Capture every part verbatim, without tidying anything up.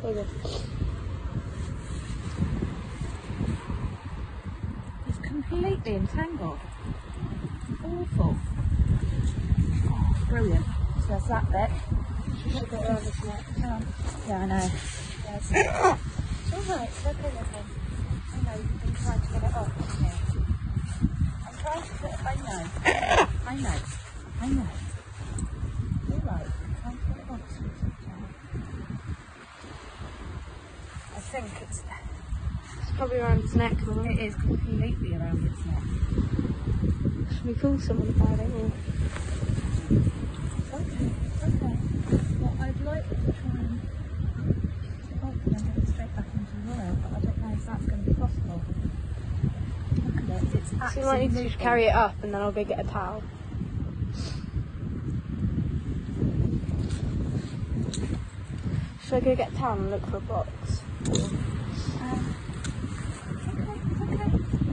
Okay. It's completely entangled. Awful. Oh, brilliant. So there's that bit. You should get around this net. Oh, yeah, I know. Yes. It's alright, it's okay, okay. I know, you've been trying to get it off, haven't you? I'm trying to put it, I know. I know. I know. You're right. I'm trying to get it off, sweetie. I think it's... It's probably around its neck, isn't it? It is completely around its neck. Should we call someone about it? Or... Okay, okay. Well, I'd like to try and get it off and then get it straight back into the Oreo, but I don't know if that's going to be possible. Look at it, it's So you absolutely might need to just carry it up and then I'll go get a towel. Should I go get a towel and look for a box? Um, okay, okay.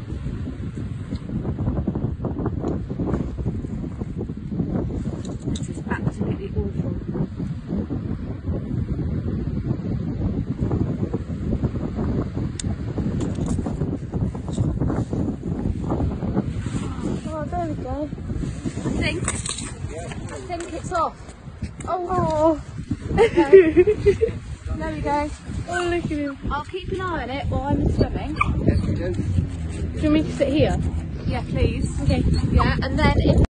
This is absolutely awful. Oh, there we go. I think, I think it's off. Oh! Okay. There we go. Oh, look at him. I'll keep an eye on it while I'm swimming. Do you want me to sit here? Yeah, please. Okay. Yeah, and then if